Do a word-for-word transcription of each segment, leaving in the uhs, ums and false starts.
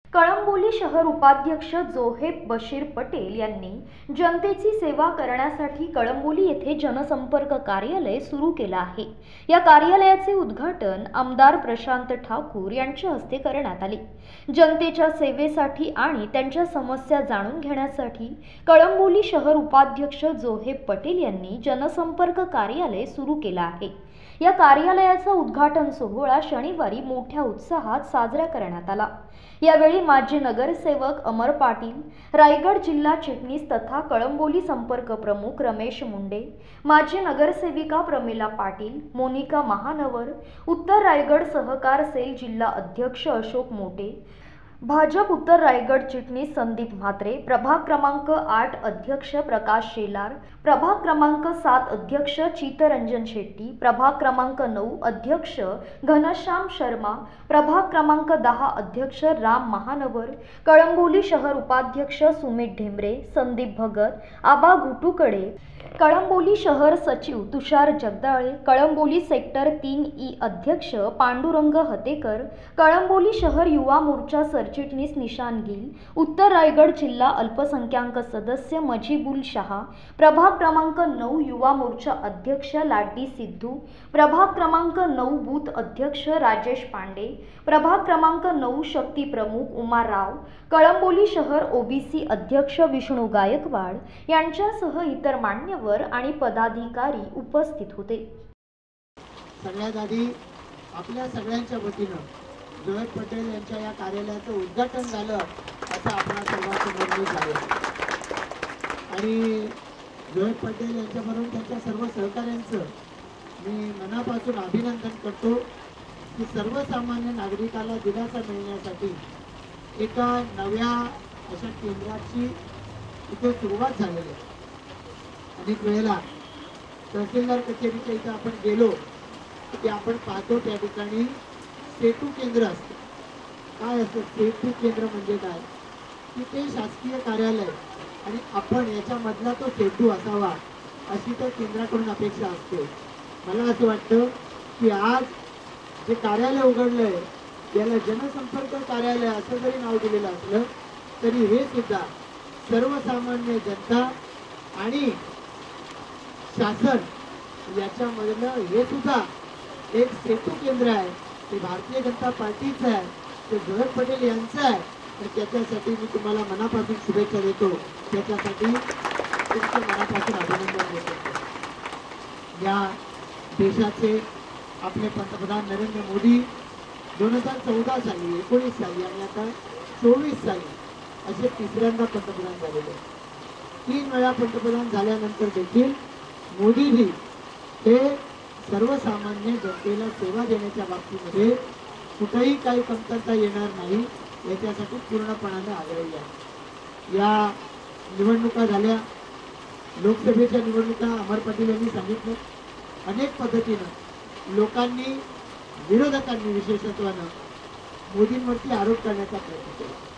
कळंबोली शहर उपाध्यक्ष जोहेब बशीर पटेल यांनी जनतेची सेवा करण्यासाठी कळंबोली येथे जनसंपर्क कार्यालय सुरू केले आहे। या कार्यालयाचे उद्घाटन आमदार प्रशांत ठाकूर यांच्या हस्ते करण्यात आले। जनतेच्या सेवेसाठी आणि त्यांच्या समस्या जाणून घेण्यासाठी कळंबोली शहर उपाध्यक्ष जोहेब पटेल यांनी जनसंपर्क कार्यालय सुरू केले आहे। या कार्यालयाचा उद्घाटन सोहळा शनिवारी मोठ्या उत्साहात साजरा करण्यात आला। यावेळी माजी नगरसेवक अमर पाटील, रायगड जिल्हा चिटणीस तथा कळंबोली संपर्क प्रमुख रमेश मुंडे, माजी नगरसेविका प्रमिला पाटील, मोनिका महानवर, उत्तर रायगड सहकार सेल जिल्हा अध्यक्ष अशोक मोटे, भाजप उत्तर रायगड चिटणीस संदीप म्हात्रे, प्रभाग क्रमांक आठ अध्यक्ष प्रकाश शेलार, प्रभाग क्रमांक सात अध्यक्ष चितरंजन शेट्टी, प्रभाग क्रमांक नऊ अध्यक्ष घनश्याम शर्मा, प्रभाग क्रमांक दहा अध्यक्ष राम महानवर, कळंबोली शहर उपाध्यक्ष सुमित ढेमरे, संदीप भगत, आबा घुटुकडे, कळंबोली शहर सचिव तुषार जगदाळे, कळंबोली सेक्टर तीन ई अध्यक्ष पांडुरंग हतेकर, कळंबोली शहर युवा मोर्चा सरचिटणीस निशान गिल, उत्तर रायगड जिल्हा अल्पसंख्याक सदस्य मजीबुल शहा, प्रभाग क्रमांक नऊ युवा मोर्चा अध्यक्ष लाडी सिद्धू, प्रभाग क्रमांक नऊ बूथ अध्यक्ष राजेश पांडे, प्रभाग क्रमांक नऊ शक्ती प्रमुख उमा राव, कळंबोली शहर ओबीसी अध्यक्ष विष्णू गायकवाड यांच्यासह इतर मान्यवर आणि पदाधिकारी उपस्थित होते। सगळ्यात आधी आपल्या सगळ्यांच्या वतीनं जोहेब पटेल यांच्या या कार्यालयाचं उद्घाटन झालं असं आपल्या सर्वांसमोर मी सांगेन आणि जोहेब पटेल यांच्याबरोबर त्यांच्या सर्व सहकाऱ्यांचं मी मनापासून अभिनंदन करतो की सर्वसामान्य नागरिकाला दिलासा मिळण्यासाठी एका नव्या अशा केंद्राची इथे सुरुवात झालेली आहे। अनेक वेळेला तहसीलदार कचेरीच्या इथं आपण गेलो की आपण पाहतो त्या ठिकाणी सेतू केंद्र असतं। काय असतं सेतू केंद्र म्हणजे काय की ते शासकीय कार्यालय आणि आपण याच्यामधला तो सेतू असावा अशी त्या केंद्राकडून अपेक्षा असते। मला असं वाटतं की आज जे कार्यालय उघडलंय याला जनसंपर्क कार्यालय असं जरी नाव दिलेलं असलं तरी हे सुद्धा सर्वसामान्य जनता आणि शासन याच्यामधलं हे सुद्धा एक सेतू केंद्र आहे। ते भारतीय जनता पार्टीचं आहे, ते जोहेब पटेल यांचं आहे। तर त्याच्यासाठी मी तुम्हाला मनापासून शुभेच्छा देतो, त्याच्यासाठी तुमचं मनापासून अभिनंदन देतो। या देशाचे आपले पंतप्रधान नरेंद्र मोदी दोन हजार चौदा साली एकोणीस साली आणि आता चोवीस साली असे तिसऱ्यांदा पंतप्रधान झालेले। तीन वेळा पंतप्रधान झाल्यानंतर देखील मोदीजी हे सर्वसामान्य जनतेला सेवा देण्याच्या बाबतीमध्ये कुठेही काही कमतरता येणार नाही याच्यासाठी पूर्णपणाने आग्रही आहे। या निवडणुका झाल्या, लोकसभेच्या निवडणुका अमर पाटील यांनी सांगितलं अनेक पद्धतीनं लोकांनी विरोधकांनी विशेषत्वानं मोदींवरती आरोप करण्याचा प्रयत्न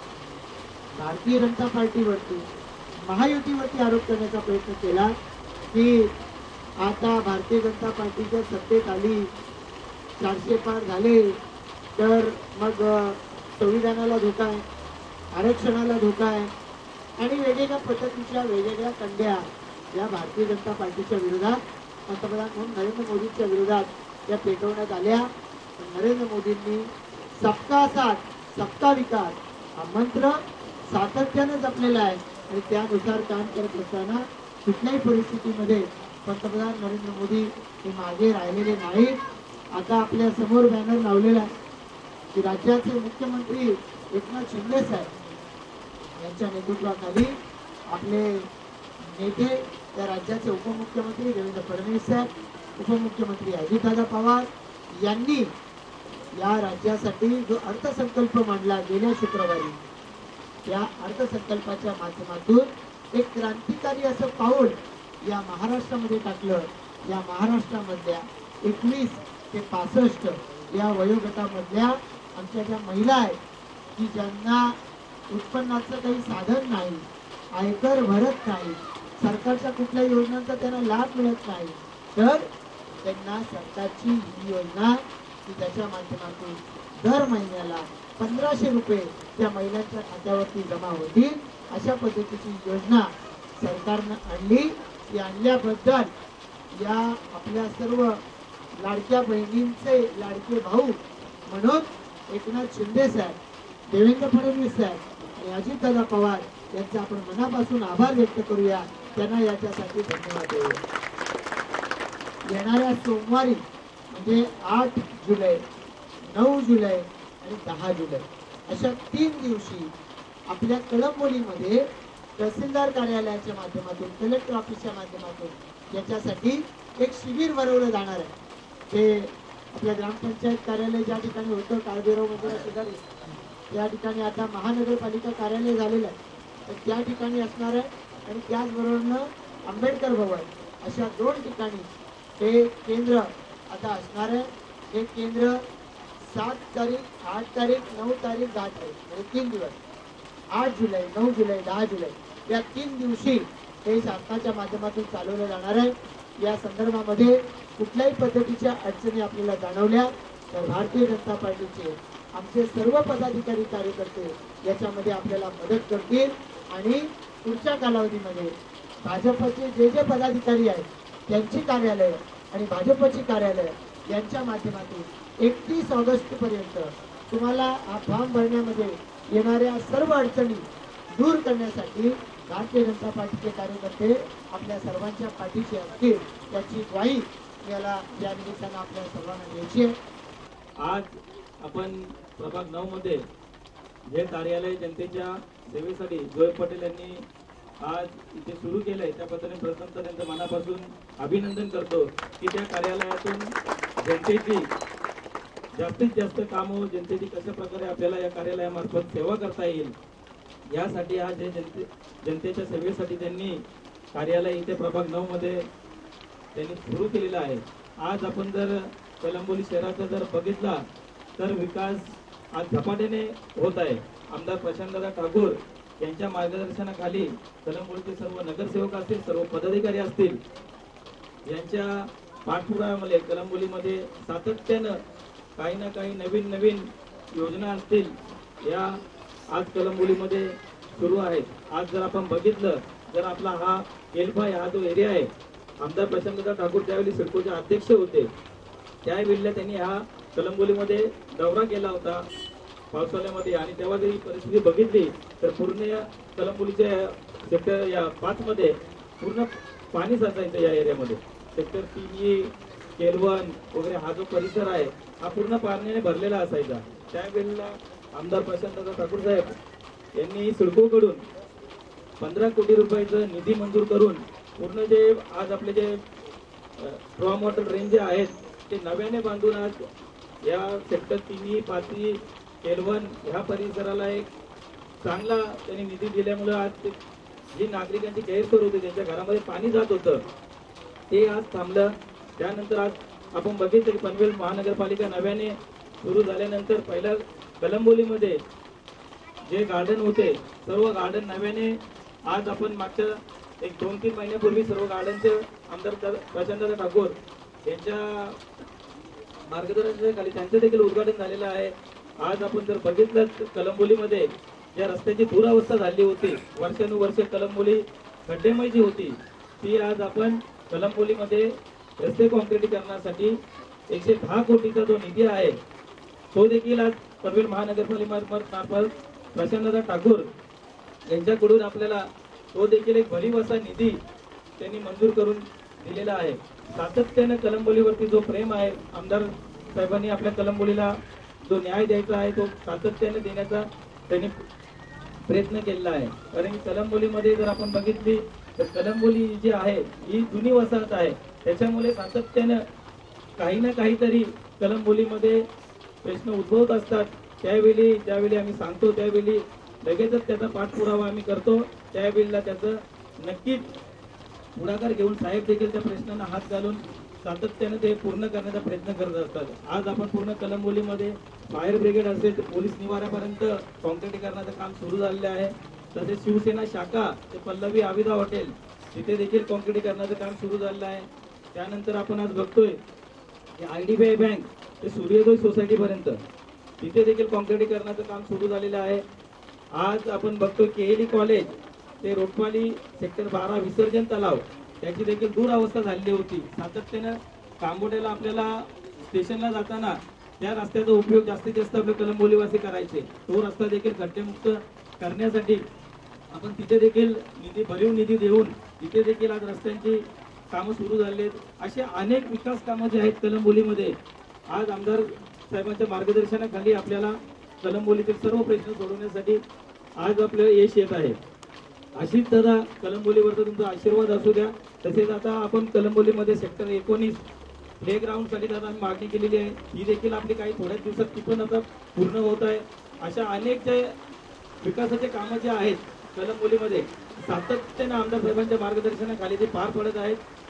केला। भारतीय जनता पार्टीवरती महायुतीवरती आरोप करण्याचा प्रयत्न केला की आता भारतीय जनता पार्टीच्या सत्तेत आली, चारशे पार झाले तर मग संविधानाला धोका आहे, आरक्षणाला धोका आहे आणि वेगवेगळ्या पद्धतीच्या वेगवेगळ्या कंड्या या भारतीय जनता पार्टीच्या विरोधात पंतप्रधान म्हणून नरेंद्र मोदींच्या विरोधात या पेटवण्यात आल्या। नरेंद्र मोदींनी सबका साथ सबका विकास हा मंत्र सातत्याने जपलेला आहे आणि त्यानुसार काम करत असताना कुठल्याही परिस्थितीमध्ये पंतप्रधान नरेंद्र मोदी हे मागे राहिलेले नाहीत। आता आपल्या समोर बॅनर लावलेला आहे की राज्याचे मुख्यमंत्री एकनाथ शिंदे साहेब यांच्या नेतृत्वाखाली आपले नेते त्या राज्याचे उपमुख्यमंत्री देवेंद्र फडणवीस साहेब, उपमुख्यमंत्री अजितदादा पवार यांनी या राज्यासाठी जो अर्थसंकल्प मांडला गेल्या शुक्रवारी त्या अर्थसंकल्पाच्या माध्यमातून एक क्रांतिकारी असं पाऊल या महाराष्ट्रामध्ये टाकलं। या महाराष्ट्रामधल्या एकवीस ते पासष्ट या वयोगटामधल्या आमच्या ज्या महिला आहेत की ज्यांना उत्पन्नाचं काही साधन नाही, आयकर भरत नाही, सरकारच्या कुठल्या योजनांचा त्यांना लाभ मिळत नाही, तर त्यांना सरकारची ही योजना की त्याच्या माध्यमातून दर महिन्याला पंधराशे रुपये त्या महिलांच्या खात्यावरती जमा होतील अशा पद्धतीची योजना सरकारनं आणली. ती आणल्याबद्दल या आपल्या सर्व लाडक्या बहिणींचे लाडके भाऊ म्हणून एकनाथ शिंदे साहेब, देवेंद्र फडणवीस साहेब आणि अजितदादा पवार यांचा आपण मनापासून आभार व्यक्त करूया. त्यांना याच्यासाठी धन्यवाद देऊया. येणाऱ्या सोमवारी म्हणजे आठ जुलै, नऊ जुलै आणि दहा जुलै अशा तीन दिवशी आपल्या कळंबोलीमध्ये तहसीलदार कार्यालयाच्या माध्यमातून, कलेक्टर ऑफिसच्या माध्यमातून याच्यासाठी एक शिबिर भरवलं जाणार आहे. ते आपल्या ग्रामपंचायत कार्यालय ज्या ठिकाणी होतं काळभैरव मंदिरा शेजारी, त्या ठिकाणी आता महानगरपालिका कार्यालय झालेलं आहे, तर त्या ठिकाणी असणार आहे. आणि त्याचबरोबर आंबेडकर भवन अशा दोन ठिकाणी हे केंद्र आता असणार आहे. हे केंद्र सात तारीख, आठ तारीख, नऊ तारीख, दहा तारीख म्हणजे तीन दिवस, आठ जुलै, नऊ जुलै, दहा जुलै या तीन दिवशी हे शासनाच्या माध्यमातून चालवलं जाणार आहे. या संदर्भामध्ये कुठल्याही पद्धतीच्या अडचणी आपल्याला जाणवल्या तर भारतीय जनता पार्टीचे आमचे सर्व पदाधिकारी कार्यकर्ते याच्यामध्ये आपल्याला मदत करतील. आणि पुढच्या कालावधीमध्ये भाजपचे जे जे पदाधिकारी आहेत त्यांची कार्यालय आणि भाजपची कार्यालय यांच्या माध्यमातून एकतीस ऑगस्ट पर्यंत तुम्हाला हा फॉर्म भरण्यामध्ये येणाऱ्या सर्व अडचणी दूर करण्यासाठी भारतीय जनता पार्टीचे कार्यकर्ते आपल्या सर्वांच्या पाठीशी असतील याची ग्वाही याला या निमित्तानं आपल्या सर्वांना द्यायची आहे. आज आपण प्रभाग नऊ मध्ये जे कार्यालय जनतेच्या सेवेसाठी जोहेब पटेल यांनी आज इथे सुरू केलंय त्याबद्दल प्रथम त्यांचं मनापासून अभिनंदन करतो की त्या कार्यालयातून जनतेची जास्तीत जास्त कामं, जनतेची कशा प्रकारे आपल्याला या कार्यालयामार्फत सेवा करता येईल यासाठी आज हे जनते जनतेच्या सेवेसाठी त्यांनी कार्यालय इथे प्रभाग नऊ मध्ये त्यांनी सुरू केलेलं आहे. आज आपण जर कळंबोली शहराचा जर बघितला तर विकास आज झपाट्याने होत आहे. आमदार प्रशांतदादा ठाकूर यांच्या मार्गदर्शनाखाली कळंबोलीचे सर्व नगरसेवक असतील, सर्व पदाधिकारी असतील, यांच्या पाठपुराव्यामध्ये कळंबोलीमध्ये सातत्यानं काही ना काही नवीन नवीन योजना असतील या आज कळंबोलीमध्ये सुरू आहेत. आज जर आपण बघितलं तर आपला हा केलभाई हा जो एरिया आहे, आमदार प्रशांतदादा ठाकूर त्यावेळी सिडकोचे अध्यक्ष होते, त्यावेळेला त्यांनी हा कळंबोलीमध्ये दौरा केला होता पावसाळ्यामध्ये. आणि तेव्हा जर ही परिस्थिती बघितली तर पूर्ण कळंबोलीच्या सेक्टर या पाच मध्ये पूर्ण पाणी साचायचं या एरियामध्ये. सेक्टर तीन, केलवन वगैरे हा जो परिसर आहे हा पूर्ण पाण्याने भरलेला असायचा. त्यावेळेला आमदार प्रशांतदादा ठाकूर साहेब यांनी सिडकोकडून पंधरा कोटी रुपयाचं निधी मंजूर करून पूर्ण जे आज आपले जे स्ट्रॉंग वॉटर ड्रेन जे आहेत ते नव्याने बांधून आज या सेक्टर तिन्ही, पाचवी, केलवन ह्या परिसराला एक चांगला त्यांनी निधी दिल्यामुळे आज जी नागरिकांची गैरसोय होती, त्यांच्या घरामध्ये पाणी जात होतं, ते आज थांबलं. त्यानंतर आज आपण बघितलं की पनवेल महानगरपालिका नव्याने सुरू झाल्यानंतर पहिल्या कळंबोलीमध्ये जे गार्डन होते सर्व गार्डन नव्याने आज आपण मागच्या एक दोन तीन महिन्यापूर्वी सर्व गार्डनचे आमदार प्रशांतदादा ठाकूर यांच्या मार्गदर्शनाखाली त्यांचं देखील उद्घाटन झालेलं आहे. आज आपण जर बघितलं कळंबोलीमध्ये ज्या रस्त्याची दुरावस्था झाली होती, वर्षानुवर्ष कळंबोली खड्डेमय जी होती, ती आज आपण कळंबोलीमध्ये रस्ते काँक्रिटीकरणासाठी एकशे दहा कोटीचा जो निधी आहे तो देखील आज पनवेल महानगरपालिकेमार्फत प्रशांतदादा ठाकूर यांच्याकडून आपल्याला तो देखील एक भरीव असा निधी त्यांनी मंजूर करून दिलेला आहे. सातत्याने कळंबोलीवरती जो प्रेम आहे, आमदार साहेबांनी आपल्या कळंबोलीला जो न्याय द्यायचा आहे तो सातत्याने देण्याचा त्यांनी प्रयत्न केलेला आहे. कारण कळंबोलीमध्ये जर आपण बघितली तर कळंबोली जी आहे ही जुनी वसाहत आहे, त्याच्यामुळे सातत्याने काही ना काहीतरी कळंबोलीमध्ये प्रश्न उद्भवत असतात. त्यावेळी ज्यावेळी आम्ही सांगतो त्यावेळी लगेचच त्याचा पाठपुरावा आम्ही करतो. त्यावेळेला त्याचं नक्कीच पुढाकार घेऊन साहेब देखील त्या प्रश्नांना हात घालून सातत्याने ते पूर्ण करण्याचा प्रयत्न करत असतात. आज आपण पूर्ण कळंबोलीमध्ये फायर ब्रिगेड असेल तर पोलीस निवाऱ्यापर्यंत काँक्रिटीकरणाचं काम सुरू झालेलं आहे. तसेच शिवसेना शाखा ते पल्लवी आविदा हॉटेल तिथे देखील काँक्रिटीकरणाचं काम सुरू झालेलं आहे. त्यानंतर आपण आज बघतोय की I D B I bank ते सूर्योदय सोसायटीपर्यंत तिथे देखील कॉन्क्रिटीकरणाचं काम सुरू झालेलं आहे. आज आपण बघतो केएलई कॉलेज ते रोटवाली सेक्टर बारा विसर्जन तलाव त्याची देखील दुरावस्था झालेली होती. सातत्यानं कांबोड्याला आपल्याला स्टेशनला जाताना त्या रस्त्याचा उपयोग जास्तीत जास्त आपले कलंबोलीवासी करायचे. तो रस्ता देखील खड्डेमुक्त करण्यासाठी आपण तिथे देखील निधी भरीव निधी देऊन तिथे देखील आज रस्त्यांची कामं सुरू झाली आहेत. असे अनेक विकास कामं जे आहेत कलंबोलीमध्ये आज आमदार साहेबांच्या मार्गदर्शनाखाली आपल्याला कलंबोलीतील सर्व प्रश्न सोडवण्यासाठी आज आपल्याला यश येत आहे. अशीच दादा कलंबोलीवरचा तुमचा आशीर्वाद असू द्या. तसेच आता आपण कलंबोलीमध्ये सेक्टर एकोणीस प्ले ग्राउंड साठी दादा आम्ही मागणी केलेली आहे. ही देखील आपली काही थोड्याच दिवसात ती पण आता पूर्ण होत आहे. अशा अनेक जे विकासाचे कामं जे आहेत कलंबोलीमध्ये सातत्याने आमदार साहेबांच्या मार्गदर्शनाखाली ते पार पडत आहेत.